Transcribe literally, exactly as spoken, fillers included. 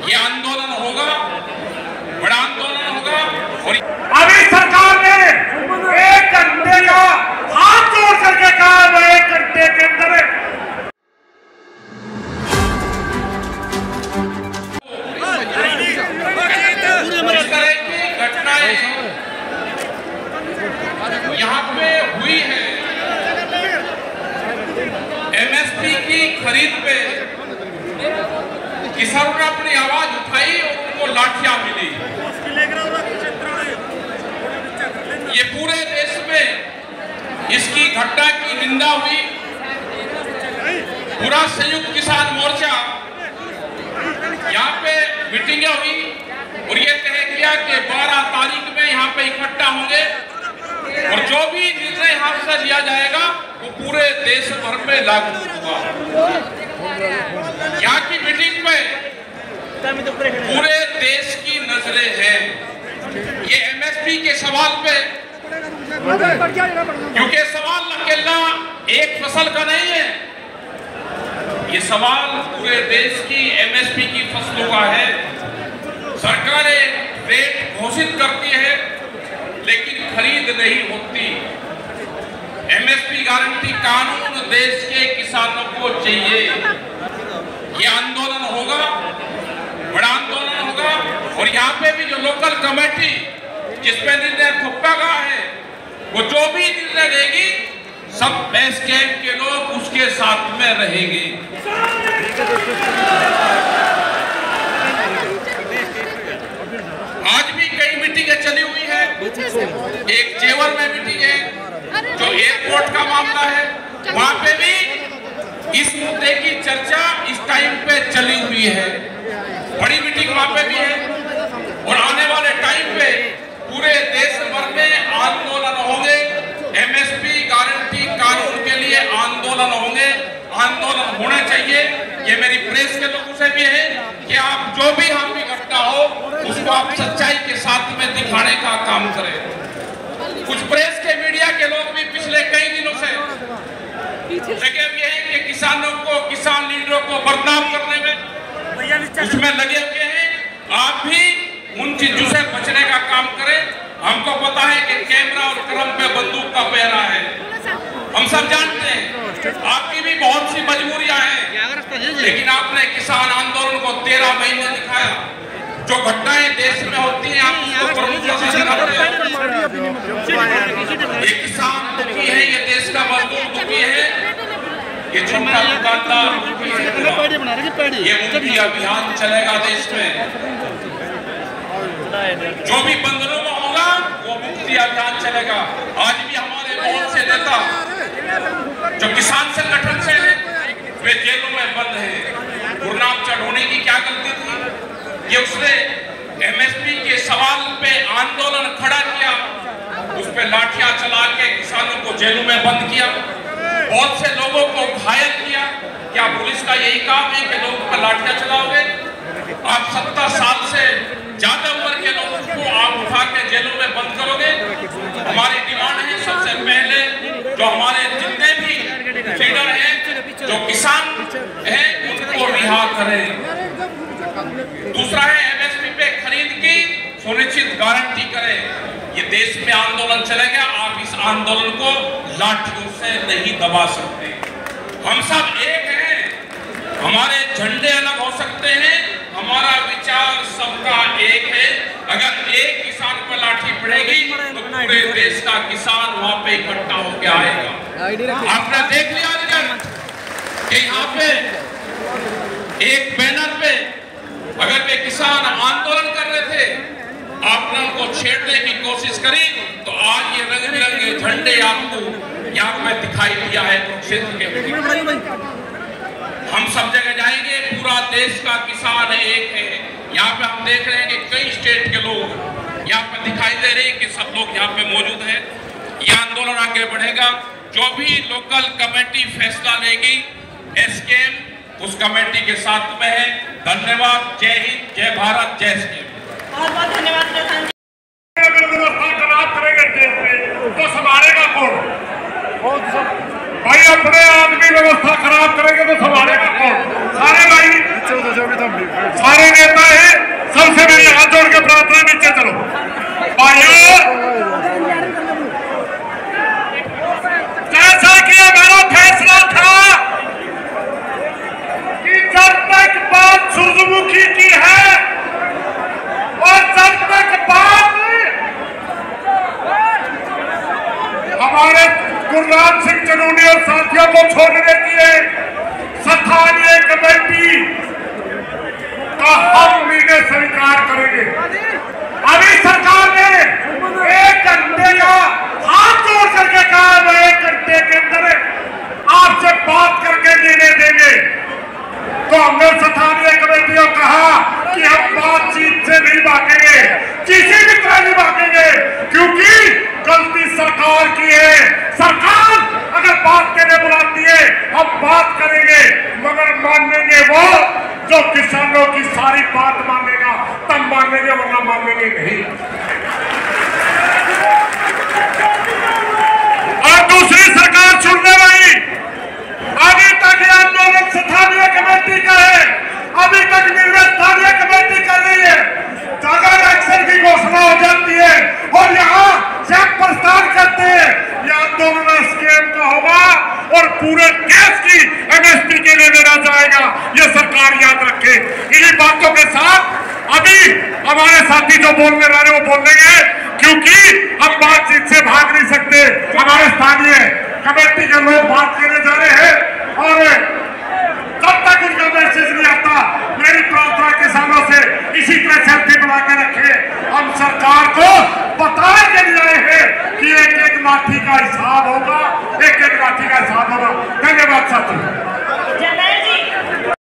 ये आंदोलन होगा, बड़ा आंदोलन होगा। और अभी सरकार ने एक घंटे का हाथ जोड़ करके कहा मैं एक घंटे के अंदर इस तरह की घटनाएं यहाँ पे हुई है। एमएसपी की खरीद पे किसानों ने अपनी आवाज उठाई और उनको लाठियां मिली। ये पूरे देश में इसकी घटना की निंदा हुई। पूरा संयुक्त किसान मोर्चा यहाँ पे मीटिंगें हुई और ये तय किया कि बारह तारीख में यहाँ पे इकट्ठा होंगे और जो भी निर्णय यहाँ से लिया जाएगा वो पूरे देश भर में लागू होगा। यहाँ की मीटिंग में पूरे देश की नजरें हैं ये एमएसपी के सवाल पे, क्योंकि सवाल अकेला एक फसल का नहीं है, ये सवाल पूरे देश की एमएसपी की फसलों का है। सरकारें रेट घोषित करती है लेकिन खरीद नहीं होती। एमएसपी गारंटी कानून देश के किसानों को चाहिए। ये आंदोलन होगा, बड़ा आंदोलन होगा। और यहाँ पे भी जो लोकल कमेटी जिसपे निर्णय थोपा गया है वो जो भी निर्णय लेगी सब एस कैंप के लोग उसके साथ में रहेंगे। आज भी कई मीटिंगें चली हुई है। एक जेवर में मीटिंग है जो एयरपोर्ट का मामला है, वहां पे भी इस मुद्दे की चर्चा इस टाइम पे चली हुई है। बड़ी मीटिंग वहां पे भी है और आने वाले टाइम पे पूरे देश भर में आंदोलन होंगे। एमएसपी गारंटी कानून के लिए आंदोलन होंगे, आंदोलन होना चाहिए। ये मेरी प्रेस के लोगों से भी है कि आप जो भी यहाँ पे घटना हो उसको आप सच्चाई के साथ में दिखाने का काम करें। कुछ प्रेस के मीडिया के लोग भी पिछले कई दिनों से लगे हुए हैं कि किसानों को, किसान लीडरों को बदनाम करने में उसमें लगे हुए हैं। आप भी उन चीजों से बचने का काम करें। हमको पता है कि कैमरा और कलम पे बंदूक का पहरा है, हम सब जानते हैं। आपकी भी बहुत सी मजबूरियां हैं, लेकिन आपने किसान आंदोलन को तेरह महीने दिखाया। जो घटनाएं देश में होती हैं आप उसको प्रमुखता से दिखाते हैं। ये किसान दुखी है, ये देश का मजदूर दुखी है, ये छोटा दुकानदार दुखी है। ये मुक्ति अभियान चलेगा देश में। जो भी बंधनों में होगा वो मुक्ति अभियान चलेगा। आज भी हमारे बहुत से नेता जो किसान संगठन से हैं वे जेलों में बंद हैं। गुरनाम चढ़ोने की क्या गलती थी? ये उसने एमएसपी के सवाल पे आंदोलन खड़ा किया, उस पे लाठियां चला के किसानों को जेलों में बंद किया, बहुत से लोगों को घायल किया। क्या पुलिस का यही काम है कि लोगों पर लाठियां चलाओगे? आप सत्तर साल से ज्यादा उम्र के लोगों को आप उठा के जेलों में बंद करोगे? हमारी डिमांड है सबसे पहले जो हमारे जितने भी लीडर हैं, जो किसान हैं, उनको रिहा करें। दूसरा है एमएसपी पे खरीद की सुनिश्चित गारंटी करें। ये देश में आंदोलन चलेगा, आप इस आंदोलन को लाठियों से नहीं दबा सकते। हम सब एक हैं, हमारे झंडे अलग हो सकते हैं, हमारा विचार सबका एक है। अगर एक किसान पर लाठी पड़ेगी तो पूरे देश का किसान वहां पे इकट्ठा होकर आएगा। आपने देख लिया कि यहाँ पे एक बैनर पे अगर वे किसान आंदोलन कर रहे थे, आपने उनको छेड़ने की कोशिश करी तो आज ये रंग बिरंगे झंडे आपको यहाँ पे दिखाई दिया है क्षेत्र के। हम सब जगह जाएंगे, पूरा देश का किसान एक है। यहाँ पे हम देख रहे हैं कि कई स्टेट के लोग यहाँ पे दिखाई दे रहे हैं कि सब लोग यहाँ पे मौजूद हैं। ये आंदोलन आगे बढ़ेगा। जो भी लोकल कमेटी फैसला लेगी एसकेएम उस कमेटी के साथ में है। धन्यवाद। जय हिंद, जय भारत, जय एसकेएम। बहुत बहुत धन्यवाद। अगर व्यवस्था खराब करेंगे देश में तो संभालेगा कौन? भाई अपने आदमी व्यवस्था खराब करेंगे तो संभालेगा कौन? सारे भाई सारे नेता हैं प्रार्थना, नीचे चलो भाइयों। जैसा कि हमारा फैसला था कि जब तक बात सूरजमुखी की है और जब तक बात हमारे गुरनाम सिंह चनूनी और साथियों को छोड़ने की है, स्थानीय कमेटी का हम मीडिया स्वीकार करेंगे। अभी सरकार ने एक घंटे का हाथ जोड़ करके कहा मैं एक घंटे के अंदर आपसे बात करके निर्णय देंगे। तो हमने स्थानीय कमेटी को कहा कि हम बातचीत से नहीं भागेंगे, किसी भी तरह नहीं भागेंगे, क्योंकि गलती सरकार की है। सरकार अगर बात करने बुलाती है हम बात करेंगे, मगर मानेंगे वो जो किसानों की सारी बात मानेगा, तब मानेंगे, वरना मानेंगे नहीं। और दूसरी सरकार चुनने वाली, अभी तक ये आंदोलन स्थानीय कमेटी का है, अभी तक निर्णय स्थानीय कमेटी कर रही है। अगर एक्शन की घोषणा हो जाती है और यहाँ से प्रस्ताव करते हैं, यह आंदोलन स्कैम का होगा और पूरे देश की एमएसपी के लिए लेना जाएगा, ये सरकार याद रखे। इन्हीं बातों के साथ अभी हमारे साथी जो बोलने रहे वो बोलेंगे, क्योंकि हम बातचीत से भाग नहीं सकते। हमारे स्थानीय कमेटी के लोग बात करने जा रहे हैं और जब तक उनका मैसेज